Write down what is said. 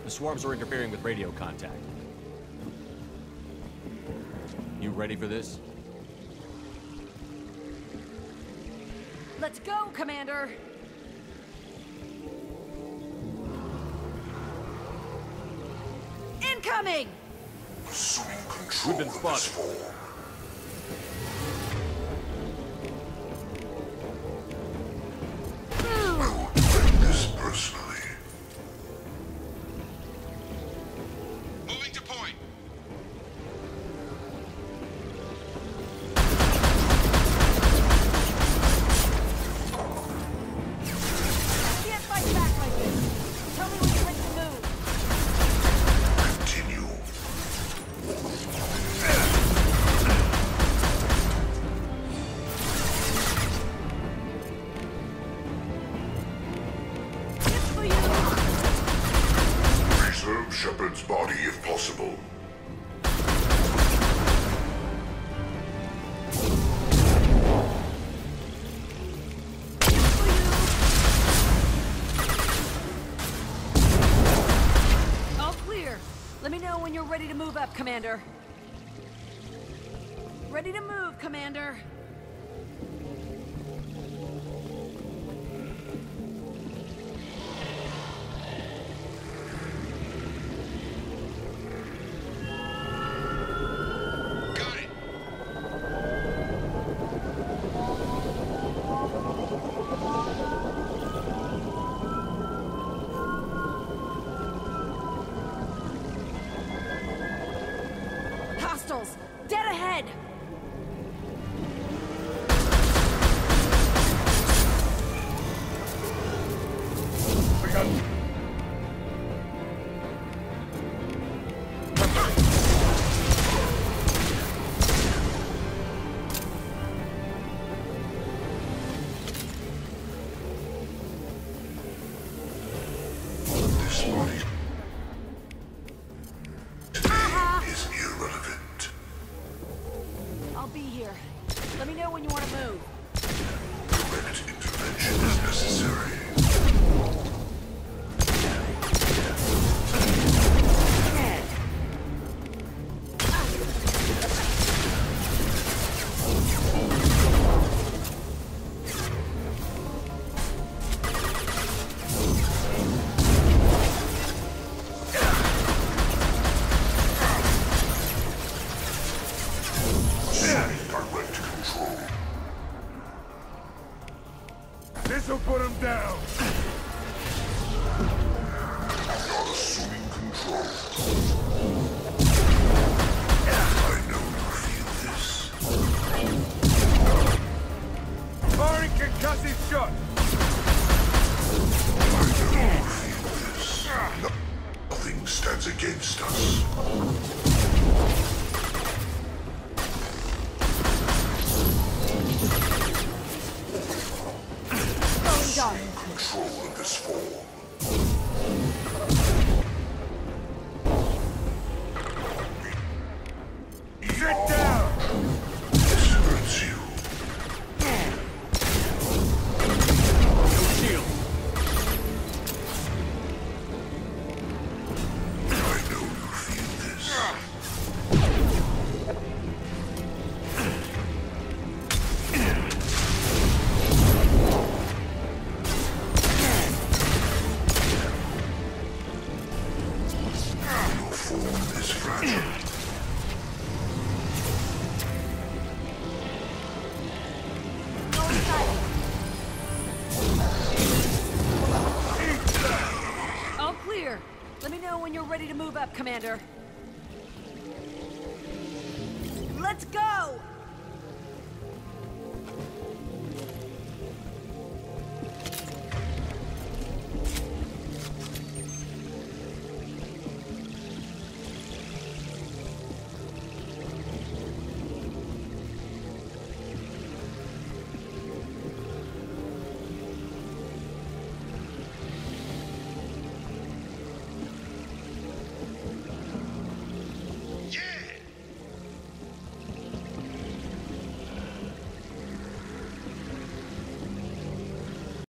The swarms are interfering with radio contact. You ready for this? Let's go, Commander! Incoming! Assuming control We've been of this spotted. form. I will defend this personally. Moving to point. Can't fight back like this! Tell me when you're ready to move! Continue. It's for you! Preserve Shepard's body if possible. All clear. Let me know when you're ready to move up, Commander. Ready to move, Commander. Got it. Hostiles! Dead ahead! This body Aha! is irrelevant. I'll be here. Let me know when you want to move. Direct intervention is necessary. Assuming direct control. This'll put him down. Not assuming control. I know you feel this. Firing concussive shot. I know you feel this. Nothing stands against us. Going dark. Control of this form. Sit down. This hurts you. Shield! I know you feel this. Your form is fragile. Go inside. All clear. Let me know when you're ready to move up, Commander. Let's go!